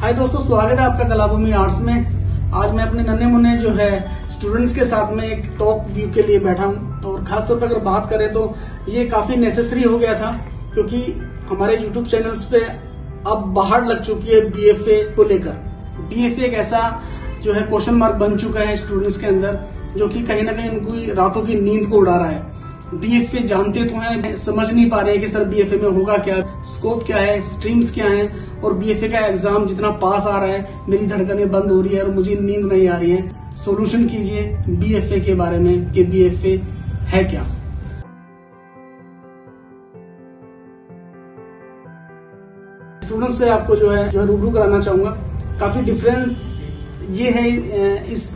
हाय दोस्तों, स्वागत है आपका कलाभूमि आर्ट्स में। आज मैं अपने नन्हे मुन्ने जो है स्टूडेंट्स के साथ में एक टॉक व्यू के लिए बैठा हूँ और खासतौर पर अगर बात करें तो ये काफी नेसेसरी हो गया था, क्योंकि हमारे यूट्यूब चैनल्स पे अब बाहर लग चुकी है बीएफए को लेकर। बीएफए एक ऐसा जो है क्वेश्चन मार्क बन चुका है स्टूडेंट्स के अंदर, जो कि कहीं ना कहीं उनकी रातों की नींद को उड़ा रहा है। बीएफए जानते तो हैं, समझ नहीं पा रहे हैं कि सर बीएफए में होगा क्या, स्कोप क्या है, स्ट्रीम्स क्या हैं, और बीएफए का एग्जाम जितना पास आ रहा है मेरी धड़कनें बंद हो रही है और मुझे नींद नहीं आ रही है। सॉल्यूशन कीजिए बीएफए के बारे में कि बीएफए है क्या। स्टूडेंट्स से आपको जो है रूबरू कराना चाहूंगा। काफी डिफरेंस ये है इस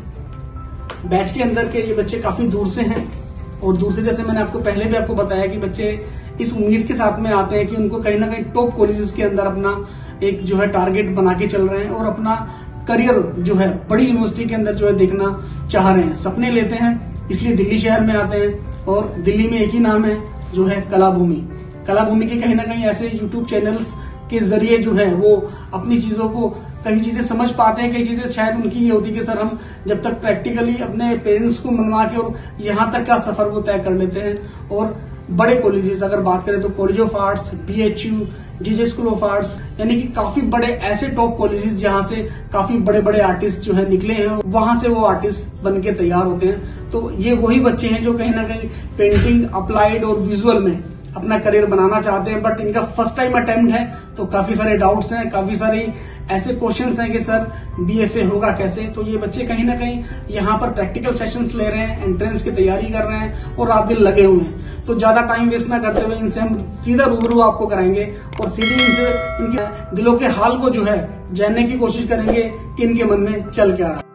बैच के अंदर के ये बच्चे काफी दूर से हैं, और दूसरे जैसे मैंने आपको पहले भी आपको बताया कि बच्चे इस उम्मीद के साथ में आते हैं कि उनको कहीं ना कहीं टॉप कॉलेजेस के अंदर अपना एक जो है टारगेट बना के चल रहे हैं और अपना करियर जो है बड़ी यूनिवर्सिटी के अंदर जो है देखना चाह रहे हैं, सपने लेते हैं, इसलिए दिल्ली शहर में आते हैं। और दिल्ली में एक ही नाम है जो है कलाभूमि। कलाभूमि के कहीं ना कहीं ऐसे यूट्यूब चैनल्स के जरिए जो है वो अपनी चीजों को कई चीजें समझ पाते हैं। कई चीजें शायद उनकी ये होती कि सर हम जब तक प्रैक्टिकली अपने पेरेंट्स को मनवा के और यहाँ तक का सफर वो तय कर लेते हैं। और बड़े कॉलेजेस अगर बात करें तो college of arts, BHU, GJ school of arts, यानी कि काफी बड़े ऐसे टॉप कॉलेजेस जहाँ से काफी बड़े बड़े आर्टिस्ट जो है निकले हैं, वहां से वो आर्टिस्ट बन के तैयार होते हैं। तो ये वही बच्चे हैं जो कहीं ना कहीं पेंटिंग, अप्लाइड और विजुअल में अपना करियर बनाना चाहते हैं, बट इनका फर्स्ट टाइम अटेम्प्ट है। तो काफी सारे डाउट्स हैं, काफी सारे ऐसे क्वेश्चंस हैं कि सर बीएफए होगा कैसे। तो ये बच्चे कहीं ना कहीं यहाँ पर प्रैक्टिकल सेशंस ले रहे हैं, एंट्रेंस की तैयारी कर रहे हैं और रात दिन लगे हुए हैं। तो ज्यादा टाइम वेस्ट ना करते हुए इनसे हम सीधा रूबरू आपको कराएंगे और सीधी इनसे इनके दिलों के हाल को जो है जानने की कोशिश करेंगे कि इनके मन में चल क्या रहा।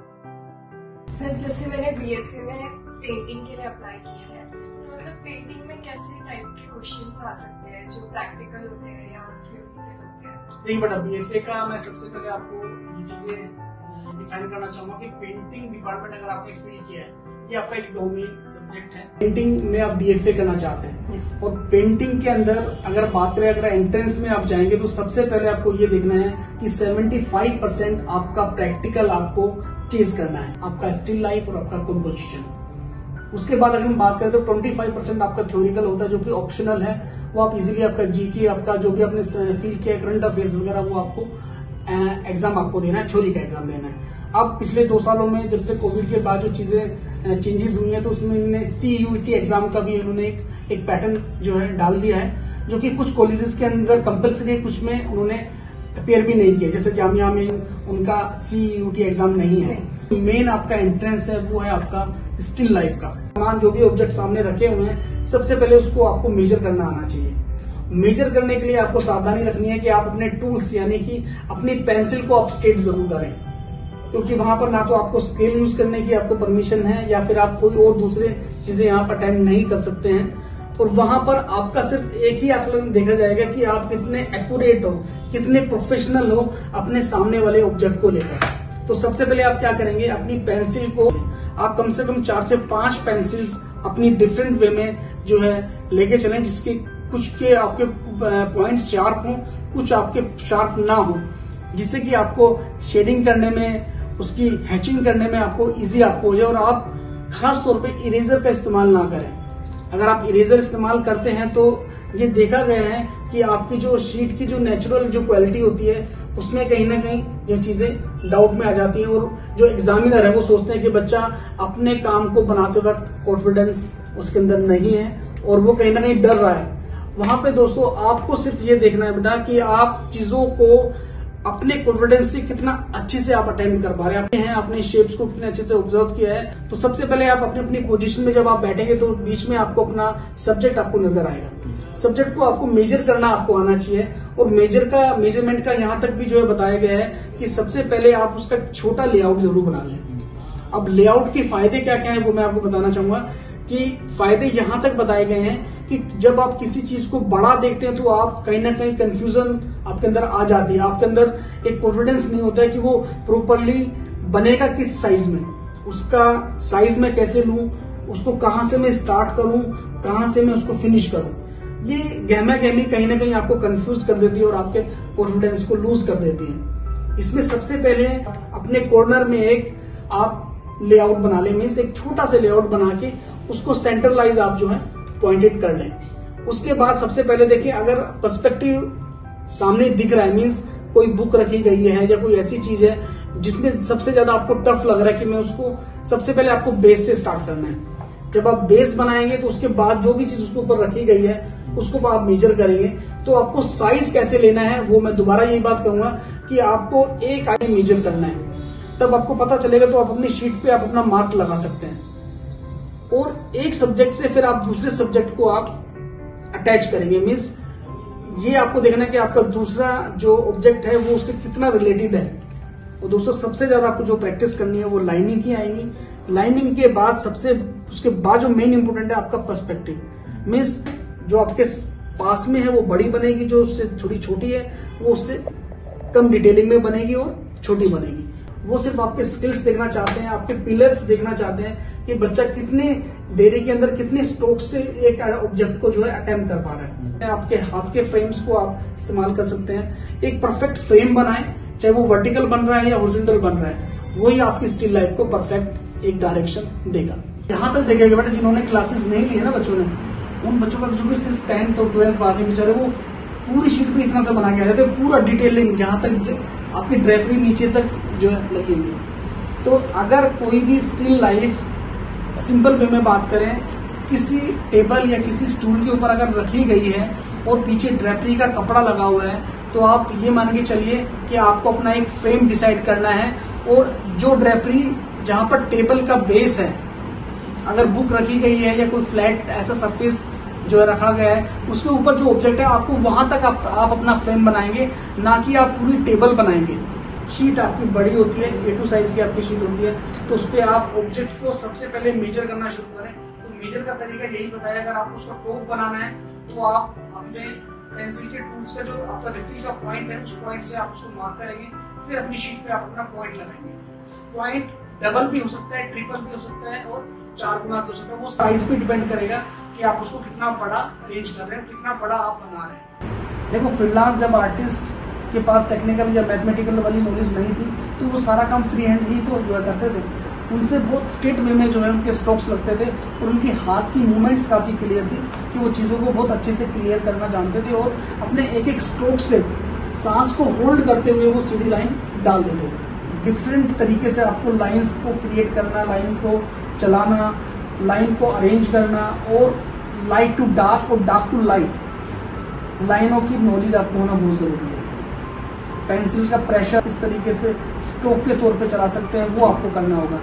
सर जैसे मैंने बीएफए में पेंटिंग के लिए अप्लाई किया है, तो मतलब पेंटिंग में कैसे टाइप के क्वेश्चंस आ सकते हैं जो प्रैक्टिकल होते हैं या थ्योरेटिकल होते हैं? नहीं बेटा, बीएफए का मैं सबसे पहले आपको ये चीजें डिफाइन करना चाहूंगा कि पेंटिंग डिपार्टमेंट अगर आपने फील किया है, ये आपका एक डोमेन सब्जेक्ट है। पेंटिंग में आप बीएफए करना चाहते हैं और पेंटिंग के अंदर अगर बात करें, अगर एंट्रेंस में आप जाएंगे तो सबसे पहले आपको ये देखना है कि 75% आपका प्रैक्टिकल आपको चेज करना है, आपका स्टिल लाइफ और आपका कंपोजिशन। उसके बाद अगर हम बात करें तो 25% आपका थ्योरिकल होता है, जो कि ऑप्शनल है। वो आप इजीली आपका जीके, आपका जो भी आपने फील किया करंट अफेयर्स वगैरह, वो आपको एग्जाम आपको देना है, थ्योरी का एग्जाम देना है। अब पिछले 2 सालों में जब से कोविड के बाद जो चीजें चेंजेस हुई हैं, तो उसमें इन्होंने CUET एग्जाम का भी इन्होंने एक पैटर्न जो है डाल दिया है, जो कि कुछ कॉलेजेस के अंदर कंपल्सरी है, कुछ में उन्होंने अपेयर भी नहीं किया। जैसे जामिया में उनका CUET एग्जाम नहीं है। मेन आपका एंट्रेंस है वो है आपका स्टिल लाइफ का। सामान जो भी ऑब्जेक्ट सामने रखे हुए हैं, सबसे पहले उसको आपको मेजर करना आना चाहिए। मेजर करने के लिए आपको सावधानी रखनी है कि आप अपने टूल्स यानी कि अपनी पेंसिल को आप स्ट्रेट जरूर करें, क्योंकि वहां पर ना तो आपको स्केल यूज करने की आपको परमिशन है या फिर आप कोई और दूसरे चीजें यहाँ पर अटेम्प्ट नहीं कर सकते हैं। और वहां पर आपका सिर्फ एक ही आकलन देखा जाएगा कि आप कितने एक्यूरेट हो, कितने प्रोफेशनल हो अपने सामने वाले ऑब्जेक्ट को लेकर। तो सबसे पहले आप क्या करेंगे, अपनी पेंसिल को आप कम से कम 4 से 5 पेंसिल्स अपनी डिफरेंट वे में जो है लेके चलें, जिसके कुछ के आपके पॉइंट शार्प हो, कुछ आपके शार्प ना हो, जिससे कि आपको शेडिंग करने में, उसकी हैचिंग करने में आपको इजी आपको हो जाए। और आप खास तौर पे इरेजर का इस्तेमाल ना करें। अगर आप इरेजर इस्तेमाल करते हैं तो ये देखा गया है कि आपकी जो शीट की जो नेचुरल जो क्वालिटी होती है, उसमें कहीं ना कहीं ये चीजें डाउट में आ जाती हैं, और जो एग्जामिनर है वो सोचते हैं कि बच्चा अपने काम को बनाते वक्त कॉन्फिडेंस उसके अंदर नहीं है और वो कहीं ना कहीं डर रहा है। वहां पे दोस्तों आपको सिर्फ ये देखना है बेटा कि आप चीजों को अपने कॉन्फिडेंस से कितना अच्छे से आप अटेम्प्ट कर पा रहे हैं, अपने शेप्स को कितने अच्छे से ऑब्जर्व किया है। तो सबसे पहले आप अपनी अपनी पोजीशन में जब आप बैठेंगे तो बीच में आपको अपना सब्जेक्ट आपको नजर आएगा। सब्जेक्ट को आपको मेजर करना आपको आना चाहिए, और मेजरमेंट का यहाँ तक भी जो है बताया गया है कि सबसे पहले आप उसका छोटा लेआउट जरूर बना लें। अब लेआउट के फायदे क्या क्या है वो मैं आपको बताना चाहूंगा कि फायदे यहां तक बताए गए हैं कि जब आप किसी चीज को बड़ा देखते हैं तो आप कहीं ना कहीं कंफ्यूजन आपके अंदर आ जाती है, आपके अंदर एक कॉन्फिडेंस नहीं होता है कि वो प्रॉपरली बनेगा किस साइज में, उसका साइज में कैसे लूं, उसको कहां से मैं स्टार्ट करूं, कहां से मैं उसको फिनिश करूं। ये गहमा गहमी कहीं ना कहीं आपको कंफ्यूज कर देती है और आपके कॉन्फिडेंस को लूज कर देती है। इसमें सबसे पहले अपने कॉर्नर में एक आप लेआउट बना लें, मीन्स एक छोटा सा लेआउट बना के उसको सेंट्रलाइज आप जो है पॉइंटेड कर लें। उसके बाद सबसे पहले देखिए, अगर पर्सपेक्टिव सामने दिख रहा है, मीन्स कोई बुक रखी गई है या कोई ऐसी चीज है जिसमें सबसे ज्यादा आपको टफ लग रहा है कि मैं उसको, सबसे पहले आपको बेस से स्टार्ट करना है। जब आप बेस बनाएंगे तो उसके बाद जो भी चीज उसके ऊपर रखी गई है उसको आप मेजर करेंगे। तो आपको साइज कैसे लेना है वो मैं दोबारा यही बात कहूंगा कि आपको एक आई मेजर करना है, तब आपको पता चलेगा। तो आप अपनी शीट पे आप अपना मार्क लगा सकते हैं और एक सब्जेक्ट से फिर आप दूसरे सब्जेक्ट को आप अटैच करेंगे। मीन्स ये आपको देखना है कि आपका दूसरा जो ऑब्जेक्ट है वो उससे कितना रिलेटेड है। और दोस्तों सबसे ज्यादा आपको जो प्रैक्टिस करनी है वो लाइनिंग की आएगी। लाइनिंग के बाद उसके बाद जो मेन इंपोर्टेंट है आपका पर्सपेक्टिव। मीन्स जो आपके पास में है वो बड़ी बनेगी, जो उससे थोड़ी छोटी है वो उससे कम डिटेलिंग में बनेगी और छोटी बनेगी। वो सिर्फ आपके स्किल्स देखना चाहते हैं, आपके पिलर्स देखना चाहते हैं कि बच्चा कितने देरी के अंदर कितने स्ट्रोक से एक ऑब्जेक्ट को जो है अटेम्प्ट कर पा रहा है। आपके हाथ के फ्रेम्स को आप इस्तेमाल कर सकते हैं। एक परफेक्ट फ्रेम बनाएं, चाहे वो वर्टिकल बन रहा है या हॉरिजॉन्टल बन रहा है, वही आपकी स्टिल लाइफ को परफेक्ट एक डायरेक्शन देगा। यहाँ तक देखेगा बेटा, जिन्होंने क्लासेस नहीं लिए ना बच्चों ने, उन बच्चों का जो सिर्फ 10th और 12th पास है बेचारे, वो पूरी शीट पे इतना सा बना के आ जाते, पूरा डिटेलिंग जहां तक आपकी ड्रेपरी नीचे तक जो है लगी हुई है। तो अगर कोई भी स्टिल लाइफ सिंपल वे में बात करें, किसी टेबल या किसी स्टूल के ऊपर अगर रखी गई है और पीछे ड्रेपरी का कपड़ा लगा हुआ है, तो आप ये मान के चलिए कि आपको अपना एक फ्रेम डिसाइड करना है। और जो ड्रेपरी जहां पर टेबल का बेस है, अगर बुक रखी गई है या कोई फ्लैट ऐसा सरफेस जो है रखा गया है, उसके ऊपर जो ऑब्जेक्ट है आपको वहां तक आप अपना फ्रेम बनाएंगे, ना कि आप पूरी टेबल बनाएंगे। शीट आपकी बड़ी होती है, A2 साइज की आपकी शीट होती है, तो उस पर आप ऑब्जेक्ट को सबसे पहले मेजर करना शुरू करें। तो मेजर का तरीका यही बताया, अगर आपको उसका टॉप बनाना है तो आप अपने पेंसिल के टूल्स का जो आपका रिफिल का पॉइंट है, उस पॉइंट से आप उसको मार्क करेंगे, फिर अपनी शीट पे आप अपना पॉइंट लगाएंगे। पॉइंट डबल भी हो सकता है, ट्रिपल भी हो सकता है और 4 गुना भी हो सकता है। वो साइज पे डिपेंड करेगा कि आप उसको कितना बड़ा अरेंज कर रहे हैं, कितना बड़ा आप बना रहे हैं। देखो, फ्रीलांस जब आर्टिस्ट के पास टेक्निकल या मैथमेटिकल वाली नॉलेज नहीं थी, तो वो सारा काम फ्री हैंड ही तो जो करते थे। उनसे बहुत स्ट्रेट वे में जो है उनके स्ट्रोक्स लगते थे और उनकी हाथ की मूवमेंट्स काफी क्लियर थी कि वो चीजों को बहुत अच्छे से क्लियर करना जानते थे और अपने एक एक स्ट्रोक से सांस को होल्ड करते हुए वो सीधी लाइन डाल देते थे। डिफरेंट तरीके से आपको लाइंस को क्रिएट करना, लाइन को चलाना, लाइन को अरेंज करना और लाइट टू डार्क और डार्क टू लाइट, लाइनों की नॉलेज आपको होना बहुत जरूरी है। पेंसिल का प्रेशर किस तरीके से स्ट्रोक के तौर पे चला सकते हैं वो आपको करना होगा।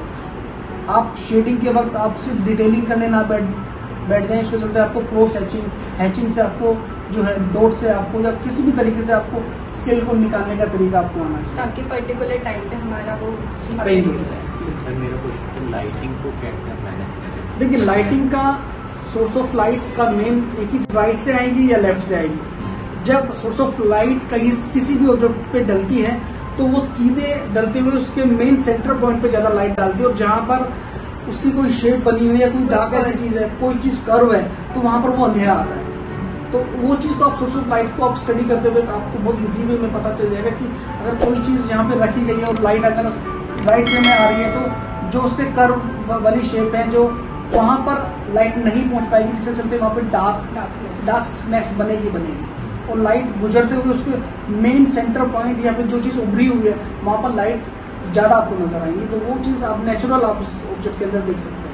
आप शेडिंग के वक्त आप सिर्फ डिटेलिंग करने ना बैठ जाएं, इसके चलते आपको क्रॉस हैचिंग से आपको जो है डॉट से आपको या किसी भी तरीके से आपको स्केल को निकालने का तरीका आपको आना चाहिए, ताकि पर्टिकुलर टाइम पे हमारा वो अरेंज हो जाए। सर मेरा क्वेश्चन, लाइटिंग को कैसे मैनेज करें? देखिए, लाइटिंग का सोर्स ऑफ लाइट का मेन एक ही, राइट से आएगी या लेफ्ट से आएगी। जब सोर्स ऑफ लाइट कहीं किसी भी ऑब्जेक्ट पे डलती है तो वो सीधे डलते हुए उसके मेन सेंटर पॉइंट पे ज्यादा लाइट डालती है, और जहां पर उसकी कोई शेप बनी हुई है, कोई डार्क ऐसी चीज है, कोई चीज कर्व है, तो वहां पर वो अंधेरा आता है। तो वो चीज तो आप सोर्स ऑफ लाइट को आप स्टडी करते हुए आपको बहुत इजी वे में पता चल जाएगा कि अगर कोई चीज यहाँ पे रखी गई है और लाइट अगर राइट वे में आ रही है, तो जो उसके कर्व वाली शेप है, जो वहां पर लाइट नहीं पहुंच पाएगी, जिसके चलते वहां पे डार्कनेस बनेगी और लाइट गुजरते हुए उसके मेन सेंटर पॉइंट या फिर जो चीज उभरी हुई है वहां पर लाइट ज्यादा आपको नजर आएंगी। तो वो चीज आप नेचुरल आप उस ऑब्जेक्ट के अंदर देख सकते हैं।